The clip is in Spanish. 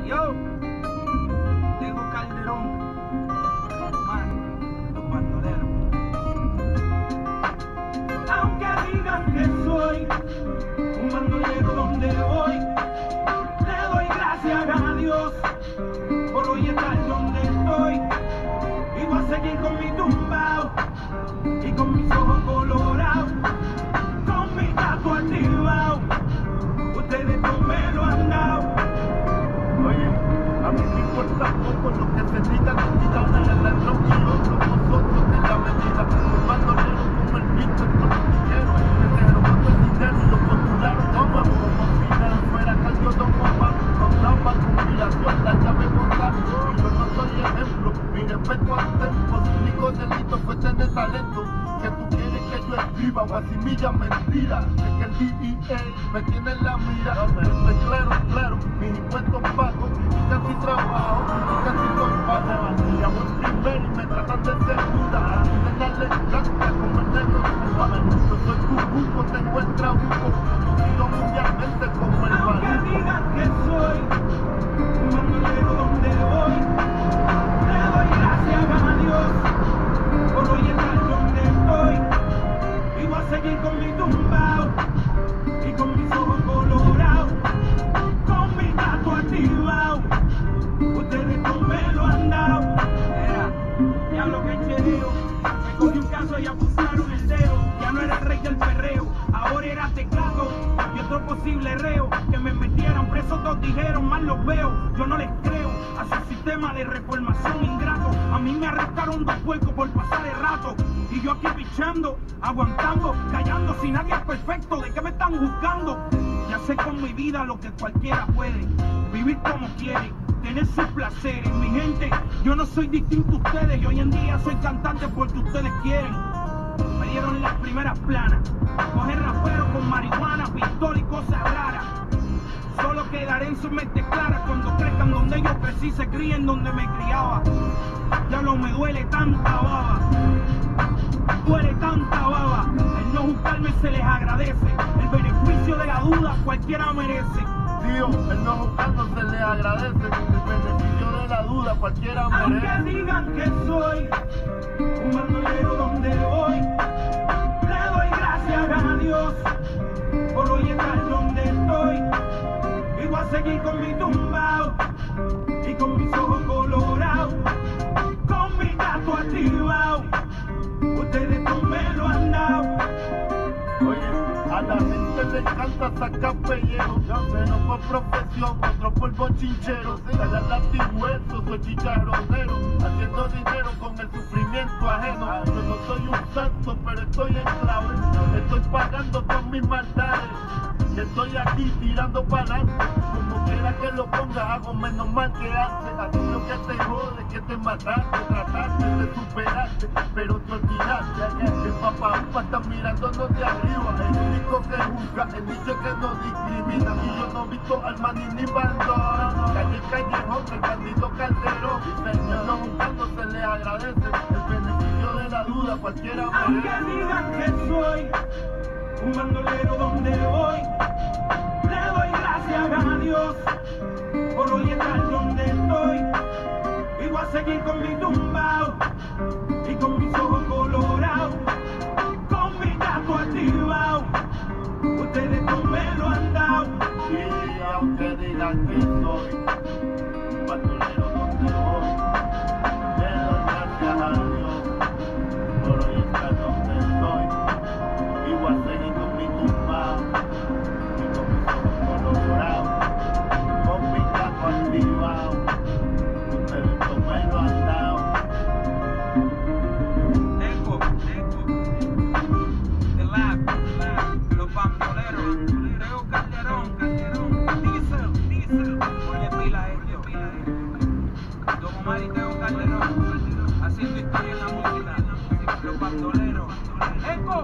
Yo, Tego Calderón, los bandoleros. Aunque digan que soy un bandolero donde voy, le doy gracias a Dios por hoy estar donde estoy. Y voy a seguir con mi tumbao y con mis ojos colorados, con mi gato activado. Ustedes no me lo han dado. Oye, a mí me importa poco lo que se diga, que digan en el reloj y los somos socios de la medida. Un bandolero como el pinto, el politiquero, el que robando el dinero y lo postularon como final fuera calcio don Juan, con trampa, conspiración, la llave mortal. Y yo no soy ejemplo, mi respeto al tempo, su único delito fue tener talento. Que tú quieres que yo escriba o asimilla mentira, es que el DEA me tiene en la mira. Estoy claro, mis impuestos pagos y casi trabajo y casi soy pago. Y hago el primero y me tratan de segunda, de darle gracia como el negro de yo soy cucuco, tengo el trabuco, conocido mundialmente como el Aunque baluco. digan que soy un bandolero donde voy, le doy gracias a Dios por hoy estar donde estoy. Y voy a seguir con mi tumbao y con mis ojos colorados, con mi gato activado. Ustedes no me lo han dado. Era, diablo que chereo. Me cogí un caso y abusaron el dedo. Ya no era el rey del perreo, ahora era teclado y otro posible reo. Que me metieran preso, todos dijeron, mal los veo. Yo no les creo a su sistema de reformación ingrato. A mí me arrestaron 2 puercos por pasar el rato. Y yo aquí pichando, aguantando, callando. Si nadie es perfecto, ¿de qué me están juzgando? Ya sé con mi vida lo que cualquiera puede. Vivir como quiere, tener sus placeres. Mi gente, yo no soy distinto a ustedes. Y hoy en día soy cantante porque ustedes quieren. Me dieron las primeras planas. Coger raperos con marihuana, pistola y cosas raras. Solo quedaré en sus mentes claras cuando crezcan donde yo crecí, se críen donde me criaba. Ya no me duele tanta baba. Duele tanta baba. El no juzgarme se les agradece. El beneficio de la duda cualquiera merece. Tío, el no juzgando se le agradece, el beneficio de la duda cualquiera merece. Aunque digan que soy un bandolero donde voy, le doy gracias a Dios por hoy estar donde estoy. Y voy a seguir con mi tumbao y con mis ojos colorados, con mi gato activado. Ustedes no me lo han dado. Oye, a la gente le encanta sacar pellejo, menos por profesión, otro por bochinchero. Cada latihueso, soy chicharronero, haciendo dinero con el sufrimiento ajeno. Yo no soy un santo, pero estoy en clave, estoy pagando con mis maldades. Y estoy aquí tirando para adelante, como quiera que lo ponga, hago menos mal que antes. A ti lo que te jode es que te mataste, trataste de superarte, pero te olvidaste que papá upa está mirándonos de arriba. El único que juzga, el dicho que no discrimina. Y yo no he visto al maní ni bandón, calle callejón, el bandido Calderón. El no juzgando se le agradece, el beneficio de la duda cualquiera Aunque merece. digan que soy un bandolero donde voy, le doy gracias a Dios por hoy estar donde estoy. Y voy a seguir con mi tumbao y con mis ojos colorados, con mi gato activado. Ustedes no me lo han dado. Y aunque digan que soy un bandolero donde voy, le doy gracias a Dios por hoy estar donde estoy. Y voy a seguir con mi tumbao y con mis ojos colorados, con mi gato activado. Ustedes no me lo han dado. Eco, The Lab, los bandoleros, Tego Calderón, Diesel, oye pila ellos, Don Omar y Tego Calderón, haciendo historia en la música, los bandoleros, Eco.